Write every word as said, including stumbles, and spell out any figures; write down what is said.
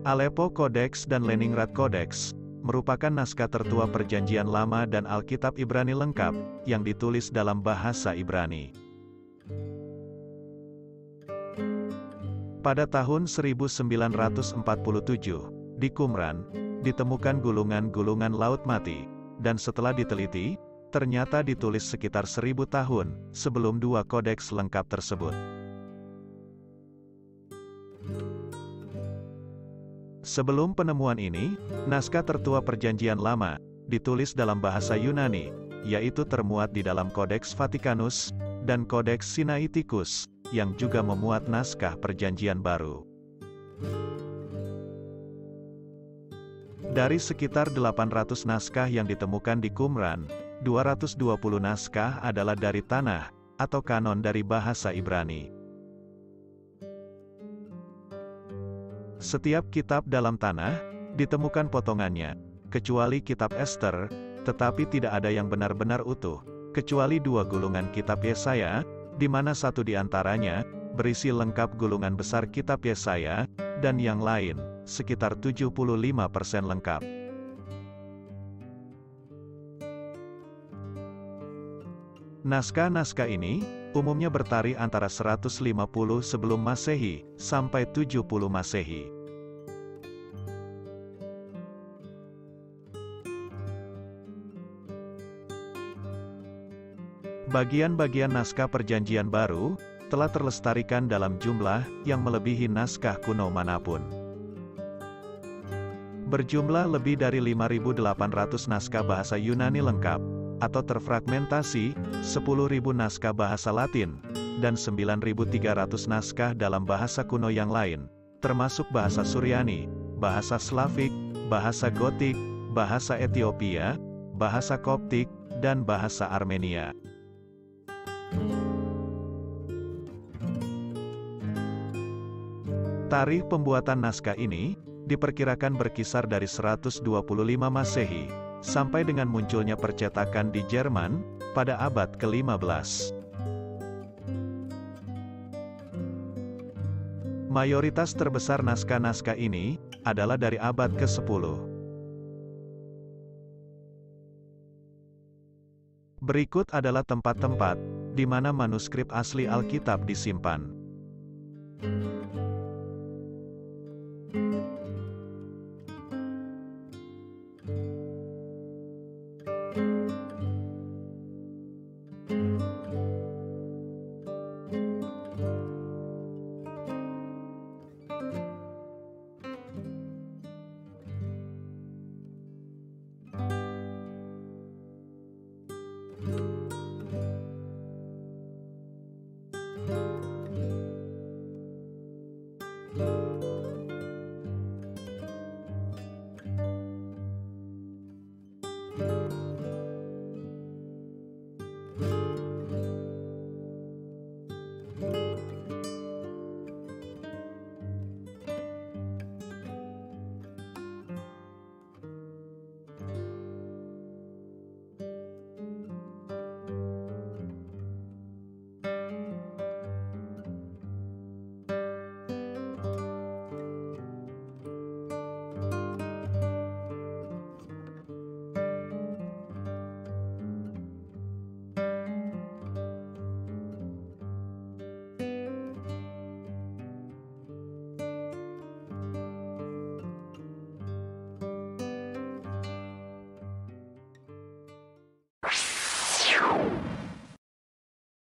Aleppo Codex dan Leningrad Codex merupakan naskah tertua Perjanjian Lama dan Alkitab Ibrani lengkap yang ditulis dalam bahasa Ibrani. Pada tahun seribu sembilan ratus empat puluh tujuh, di Qumran, ditemukan gulungan-gulungan Laut Mati, dan setelah diteliti, ternyata ditulis sekitar seribu tahun sebelum dua kodeks lengkap tersebut. Sebelum penemuan ini, naskah tertua Perjanjian Lama ditulis dalam bahasa Yunani, yaitu termuat di dalam Kodeks Vatikanus dan Kodeks Sinaiticus, yang juga memuat naskah Perjanjian Baru. Dari sekitar delapan ratus naskah yang ditemukan di Qumran, dua ratus dua puluh naskah adalah dari tanah, atau kanon dari bahasa Ibrani. Setiap kitab dalam tanah, ditemukan potongannya, kecuali kitab Ester, tetapi tidak ada yang benar-benar utuh, kecuali dua gulungan kitab Yesaya, di mana satu di antaranya berisi lengkap gulungan besar kitab Yesaya, dan yang lain, sekitar tujuh puluh lima persen lengkap. Naskah-naskah ini, umumnya bertarikh antara seratus lima puluh sebelum Masehi, sampai tujuh puluh Masehi. Bagian-bagian naskah Perjanjian Baru, telah terlestarikan dalam jumlah yang melebihi naskah kuno manapun. Berjumlah lebih dari lima ribu delapan ratus naskah bahasa Yunani lengkap, atau terfragmentasi, sepuluh ribu naskah bahasa Latin, dan sembilan ribu tiga ratus naskah dalam bahasa kuno yang lain, termasuk bahasa Suryani, bahasa Slavik, bahasa Gotik, bahasa Ethiopia, bahasa Koptik, dan bahasa Armenia. Tarikh pembuatan naskah ini diperkirakan berkisar dari seratus dua puluh lima Masehi, sampai dengan munculnya percetakan di Jerman, pada abad ke lima belas. Mayoritas terbesar naskah-naskah ini, adalah dari abad ke sepuluh. Berikut adalah tempat-tempat, di mana manuskrip asli Alkitab disimpan.